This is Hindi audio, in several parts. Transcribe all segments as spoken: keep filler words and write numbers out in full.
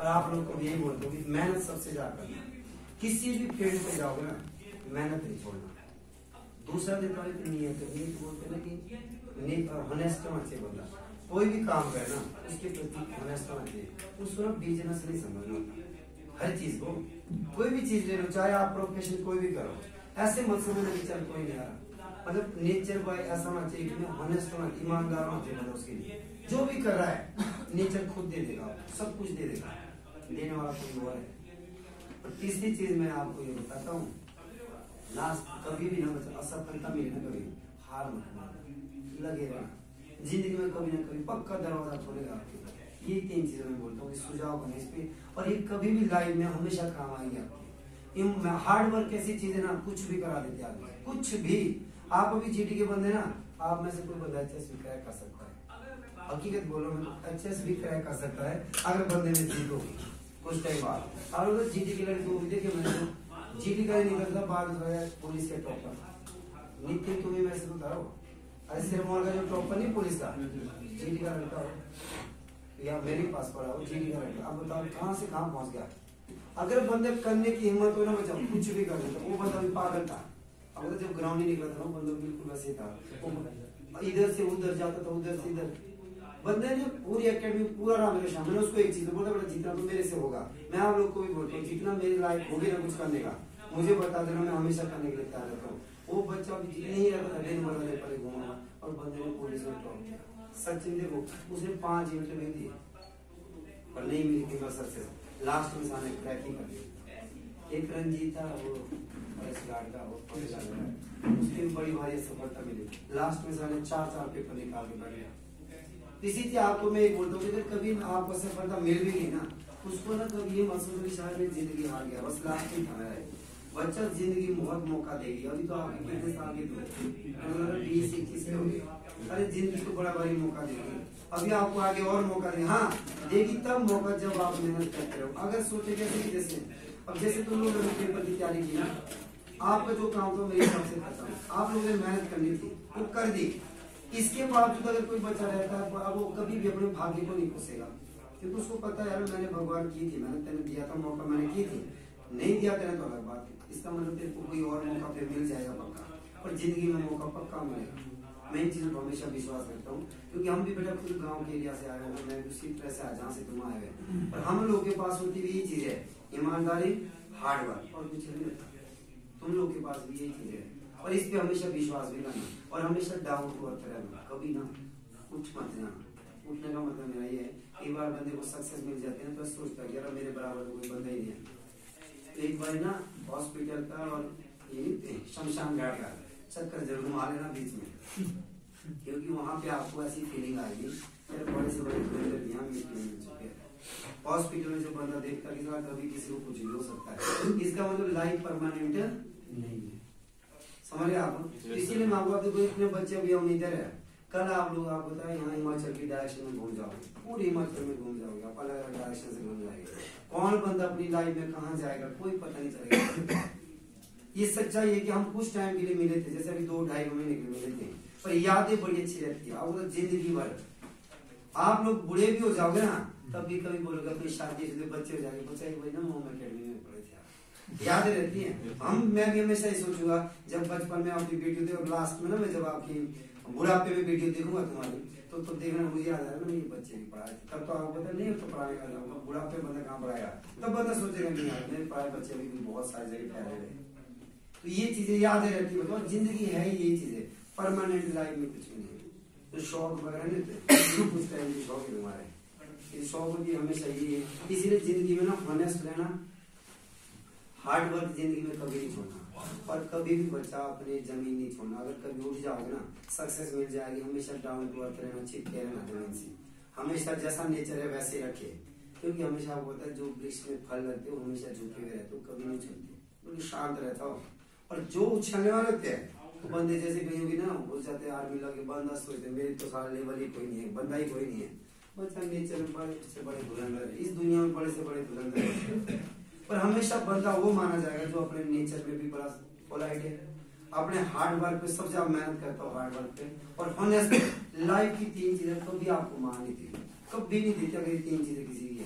और आप लोग को यही बोलते हो कि मेहनत सबसे ज्यादा करना, किसी भी फील्ड पे जाओगे ना मेहनत नहीं छोड़ना। दूसरा देता है नीयत, नीयत बोलते ना कि नीयत और होनेस्ट होना चाहिए बंदा, कोई भी काम करे ना उसके प्रति होनेस्ट होना चाहिए। उसको ना बिजनेस नहीं समझना, हर चीज को कोई भी चीज ले लो, चाहे आप प्रोफेशन कोई भी करो, ऐसे मत समझना कि चल कोई नहीं आ रहा, मतलब नेचर बाय ऐसा होना चाहिए कि ऑनेस्ट होना, ईमानदार होना चाहिए। मतलब उसके लिए जो भी कर रहा है नेचर खुद दे देगा, सब कुछ दे देगा, देने वाला कोई और है। और तीसरी चीज मैं आपको ये बताता हूँ, लास्ट कभी भी ना बचा असफलता मिले ना कभी हार मत मानो, लगे रहना जिंदगी में, कभी ना कभी पक्का दरवाजा खोलेगा आपके। ये तीन चीजें मैं बोलता हूँ, सुझाव बने इस पे, और ये कभी भी लाइफ में हमेशा काम आएगी आपकी। हार्ड वर्क ऐसी चीज है ना, कुछ भी करा देते आदमी, कुछ भी। आप अभी जीटी के बंदे ना, आप में से कोई बंदा एचएस भी क्रैक कर सकता है, हकीकत बोलो मैं, एचएस भी क्रैक कर सकता है अगर बंदे में जीत होगी कुछ टाइम बाद। और उधर जीटी के लड़के को देखिए, मैंने जीटी का ही निकलता बाद पुलिस के टॉपर नितिन, तुम्हें मैं से तो था, अरे सिरमौर का जो टॉपर नहीं पुलिस का, जीटी का लड़का हो या मेरे पास पड़ा हो जीटी का लड़का, अब बताओ कहाँ से कहाँ पहुंच गया। अगर बंदे करने की हिम्मत हो ना बच्चा, कुछ भी कर लेता। वो बंदा भी पागल था, अब जब ग्राउंड ही निकला था वो बंदा बिल्कुल वैसे था, इधर से उधर जाता था, उधर से इधर। बंदे ने पूरी एकेडमी पूरा राम मेरे शाम, मैंने उसको एक चीज बोला, बेटा जितना तो मेरे से होगा, मैं आप लोग को भी बोलता हूँ जितना मेरे लायक होगी ना कुछ करने का, मुझे बता देना, मैं हमेशा करने के लिए तैयार रहता हूँ। वो बच्चा भी जितने ही रहता था दिन भर परे घूमना, और बंदे ने पुलिस में टॉप किया। सचिन देखो, उसने पांच इंटरव्यू दिए पर नहीं मिली थी सक्सेस, लास्ट में सामने क्रैक ही कर दिया। एक रंजीत था वो फॉरेस्ट गार्ड का, वो उसकी बड़ी भारी सफलता मिली, लास्ट में सामने चार चार पेपर निकाल के बैठ गया। इसी तरह आपको मैं एक बोलता हूँ कि कभी आपको सफलता मिल भी गई ना, उसको ना कभी ये मत सोचो कि शायद मेरी जिंदगी हार गया, बस लास्ट में था है। बच्चा जिंदगी बहुत मौका देगी, अभी तो आपके कितने साल के तो बीस इक्कीस के हो गए, अरे जिंदगी को बड़ा भारी मौका देगी, अभी आपको आगे और मौका दे, हाँ देगी तब मौका जब आप मेहनत करते रहो। अगर सोचे कैसे, जैसे अब जैसे तुम लोगों ने पेपर की तैयारी की ना, आपका जो काम था मेरे हिसाब से करता हूँ, आप लोगों ने मेहनत करनी थी वो कर दी। इसके बावजूद अगर कोई बच्चा रहता है वो कभी भी अपने भाग्य को नहीं पूछेगा, क्योंकि उसको पता है यार मैंने भगवान की थी मेहनत, तेने दिया था मौका, मैंने की थी, नहीं दिया तेने तो अलग बात है, इसका मतलब तेरे को कोई और मौका फिर मिल जाएगा पक्का, और जिंदगी में मौका पक्का मिलेगा। मैं इन चीजों पर हमेशा विश्वास रखता हूँ, क्योंकि हम भी बेटा खुद गांव के एरिया से आए हैं, मैं उसी तरह से जहाँ से तुम आए हुए, और हम लोग के पास होती भी यही चीज है, ईमानदारी, हार्ड वर्क, और कुछ नहीं रहता। तुम लोग के पास भी यही चीज है, और इस पे हमेशा विश्वास भी करना, और हमेशा डाउन टू अर्थ रहना, कभी ना उठ मत जाना। उठने का मतलब मेरा ये है, एक बार बंदे को सक्सेस मिल जाती है ना तो सोचता है यार मेरे बराबर कोई बंदा ही नहीं है। एक बार ना हॉस्पिटल का और ये शमशान घाट का चक्कर जरूर मार लेना बीच में, क्योंकि वहां पे आपको ऐसी फीलिंग आएगी बड़े से बड़े हॉस्पिटल में जो बंदा देखता है कि कभी किसी को कुछ भी हो सकता है, इसका मतलब लाइफ परमानेंट नहीं है, समझ आप। इसीलिए माँ बाप देखो इतने बच्चे अभी हम इधर है, कल आप लोग आप बताए यहाँ हिमाचल की डायरेक्शन में घूम जाओगे, पूरे हिमाचल में घूम जाओगे, आप अलग अलग डायरेक्शन से घूम जाएंगे, कौन बंदा अपनी लाइफ में कहाँ जाएगा कोई पता नहीं चलेगा। ये सच्चाई है कि हम कुछ टाइम के लिए मिले थे, जैसे अभी दो ढाई महीने के लिए मिले थे, पर यादें बड़ी अच्छी रहती है, और जिंदगी भर आप लोग बूढ़े भी हो जाओगे ना तब भी कभी बोलोगे अपनी शादी से बच्चे हो जाएंगे, बच्चे वही ना मोम अकेडमी में पढ़े थे, यादें रहती हैं। हम मैं भी हमेशा ही सोचूंगा जब बचपन में आपकी वीडियो देखो, लास्ट में ना मैं जब आपकी बुढ़ापे में वीडियो देखूंगा तुम्हारी तो तो देखना मुझे याद आएगा ना ये बच्चे भी पढ़ाए थे, तब तो आपको पता नहीं तो पढ़ाने का जाऊंगा, बुढ़ापे बंदा कहाँ पढ़ाएगा, तब बंदा सोचेगा नहीं यार मेरे पढ़ाए बच्चे भी बहुत सारी जगह फैले रहे। तो ये चीजें यादें रहती है, मतलब जिंदगी है यही चीजें, परमानेंट लाइफ में कुछ भी नहीं। तो शौक वगैरह नहीं कुछ टाइम के शौक है हमारे, इस शौक भी हमेशा यही है, इसीलिए जिंदगी में ना ऑनेस्ट रहना, हार्ड वर्क जिंदगी में कभी नहीं छोड़ना, और कभी भी बच्चा अपनी जमीन नहीं छोड़ना। अगर कभी उठ जाओगे ना सक्सेस मिल जाएगी, हमेशा डाउन टू अर्थ रहना, चिपके रहना जमीन से, हमेशा जैसा नेचर है वैसे रखे, क्योंकि हमेशा आपको पता है जो वृक्ष में फल लगते हो हमेशा झुके हुए रहते हो, कभी नहीं चलते, क्योंकि शांत रहता हो। और जो उछलने वाले होते हैं वो बंदे जैसे कहीं भी ना हो जाते हैं आर्मी लगे, बंदा सोचते मेरे तो सारा लेवल ही कोई नहीं है, बंदा ही कोई नहीं है, बच्चा नेचर में बड़े से बड़े धुरंधर है, इस दुनिया में बड़े से बड़े धुरंधर है, पर हमेशा बंदा वो माना जाएगा जो अपने नेचर में भी बड़ा पोलाइट है, अपने हार्ड वर्क पे सबसे ज्यादा मेहनत करता हो, हार्ड वर्क पे और ऑनेस्ट। लाइफ की तीन चीजें कभी आपको मान नहीं दी, कभी नहीं देती अगर ये तीन चीजें किसी की है,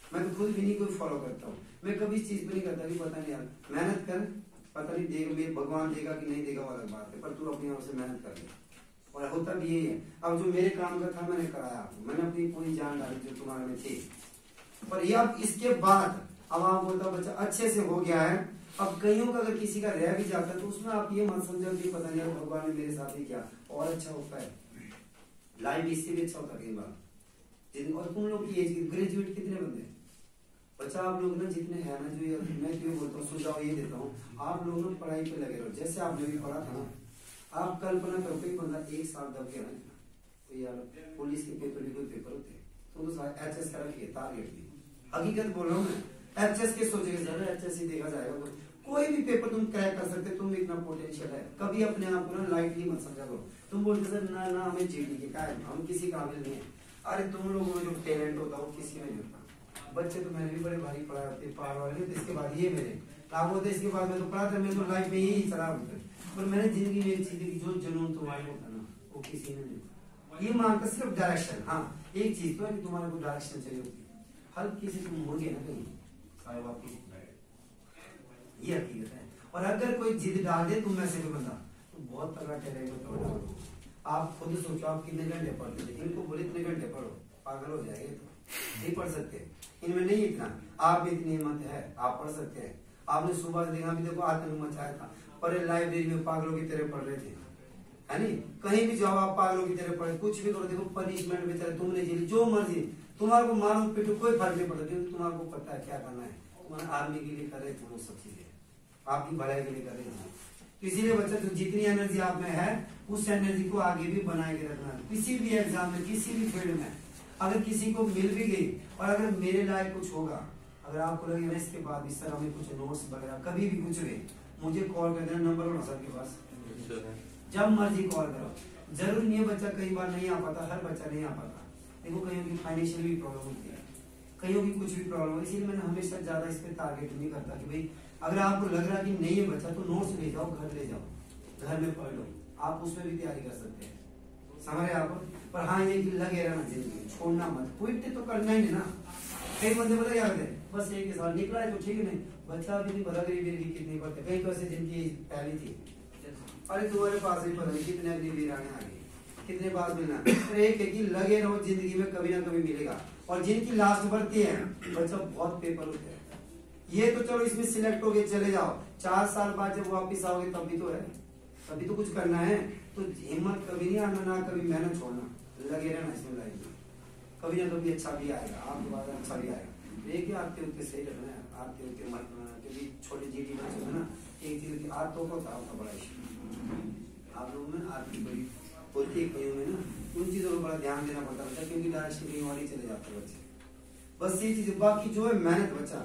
मैं तो खुद भी नहीं कोई फॉलो करता हूँ। मैं कभी इस चीज पे नहीं करता कि पता नहीं यार मेहनत कर, पता नहीं देगा मेरे भगवान देगा कि नहीं देगा वो अलग बात है, पर तू अपनी ओर से मेहनत कर ले। और होता भी यही है। अब जो मेरे काम का था मैंने कराया, मैंने अपनी पूरी जान डाली जो तुम्हारे में थी। पर ये अब इसके बाद अब आप बोलता बच्चा अच्छे से हो गया है। अब कईयों का अगर किसी का रह भी जाता है तो उसमें आप ये मत समझो कि पता नहीं भगवान ने मेरे साथ ही किया, और अच्छा होता है लाइफ, इससे भी अच्छा होता है कई बार। और तुम लोग की एज ग्रेजुएट कितने बंदे बच्चा, आप लोग ना जितने हैं ना, जो मैं क्यों बोलता हूँ सुझाव ये देता हूँ, आप लोग ना पढ़ाई पे लगे रहो। जैसे आपने भी पढ़ा था ना, आप कल्पना करो कोई बंदा एक साल दब गया ना, तो यार पुलिस के पेपर भी कोई पेपर होते तो एच एस का रखिए टारगेट भी, हकीकत बोल रहा हूँ मैं। एच एस के सोचेंगे सर एच एस ही देखा जाएगा, कोई भी पेपर तुम क्रैक कर सकते, तुम इतना पोटेंशियल है। कभी अपने आप को ना लाइटली मत समझा करो। तुम बोलते सर ना ना हमें जीडी के क्या है, हम किसी काबिल नहीं है। अरे तुम लोगों में जो टैलेंट होता है वो किसी में नहीं होता। बच्चे तो मैंने भी बड़े भारी पढ़ाए होते पहाड़ वाले, तो इसके बाद ये मेरे आप होते, इसके बाद मैं तो पढ़ा था, मैं तो लाइफ में यही चला होता। पर मैंने जिंदगी में एक चीज की जो जुनून तुम्हारे होता ना वो किसी ने नहीं। ये मानता सिर्फ डायरेक्शन, हाँ एक चीज तो है कि तुम्हारे को डायरेक्शन चाहिए होती है। हल्की से तुम होंगे ना कहीं साहब आपकी, ये हकीकत है। और अगर कोई जिद डाल दे तुम में से कोई बंदा तो बहुत तगड़ा टैलेंट होता है। आप खुद सोचो आप कितने घंटे पढ़ते थे, इनको बोले इतने घंटे पढ़ो, पागल हो जाएंगे तो नहीं पढ़ सकते। इनमें नहीं इतना, आप में इतनी हिम्मत है, आप पढ़ सकते हैं। आपने सुबह देखा भी देखो आतंक मचाया था, पर लाइब्रेरी में पागलों की तरह पढ़ रहे थे, है नहीं? कहीं भी जाओ आप पागलों की तरह पढ़े, कुछ भी करो, देखो पनिशमेंट बेचारे तुमने झेली जो मर्जी, तुम्हारे को मारो पीटो कोई फर्क नहीं पड़ता, क्योंकि तुम्हारे को पता है क्या करना है। तुम्हारे आर्मी के लिए कर रहे थे वो सब चीजें, आपकी भलाई के लिए कर रहे थे। तो इसीलिए बच्चा तो जितनी एनर्जी आप में है उस एनर्जी को आगे भी बनाए के रखना है। किसी भी एग्जाम में किसी भी फील्ड में अगर किसी को मिल भी गई और अगर मेरे लायक कुछ होगा, अगर आपको लगे ना इसके बाद इस तरह में कुछ नोट्स वगैरह कभी भी कुछ भी, मुझे कॉल कर देना, नंबर होना सर के पास, जब मर्जी कॉल करो। जरूर नहीं है बच्चा कई बार नहीं आ पाता, हर बच्चा नहीं आ पाता। देखो कईयों की फाइनेंशियल भी प्रॉब्लम होती है, कईयों की कुछ भी प्रॉब्लम है, इसीलिए मैंने हमेशा ज्यादा इस पे टारगेट नहीं करता कि भाई अगर आपको लग रहा है कि नहीं है बच्चा तो नोट्स ले जाओ, घर ले जाओ, घर में पढ़ लो, आप उसमें भी तैयारी कर सकते हैं, समझ रहे आप। पर हाँ ये कि लगे रहना जिंदगी, छोड़ना मत, क्विट तो करना ही नहीं ना। कई बंदे पता क्या करते बस एक साल निकला है तो ठीक है, नहीं बच्चा भी नहीं पता गरीबी कितनी पड़ते, कई तो ऐसे जिनकी पहली थी, अरे तुम्हारे पास भी पता नहीं कितने अगली वीराने आ गई, कितने पास मिलना। तो एक है कि लगे रहो, जिंदगी में कभी ना कभी मिलेगा। और जिनकी लास्ट बढ़ती है बच्चा बहुत पेपर होते हैं, ये तो चलो इसमें सिलेक्ट हो गए चले जाओ, चार साल बाद जब वापिस आओगे तब भी तो है, तभी तो कुछ करना है। तो हिम्मत कभी नहीं आना, ना कभी मेहनत छोड़ना, लगे रहना इसमें लाइफ में, कभी ना कभी अच्छा भी आएगा, आपके बाद अच्छा भी आएगा। देखिए आते होते सही रहना है, आते होते मत बनाना, क्योंकि छोटे जी डी बच्चे ना एक चीज की आदतों को आपका बड़ा इशू, आप लोगों में आदत बड़ी होती है कईयों में ना, उन चीजों को बड़ा ध्यान देना पड़ता है, क्योंकि डायरेक्शन कहीं और ही चले जाते हैं बच्चे। बस ये चीज, बाकी जो है मेहनत बच्चा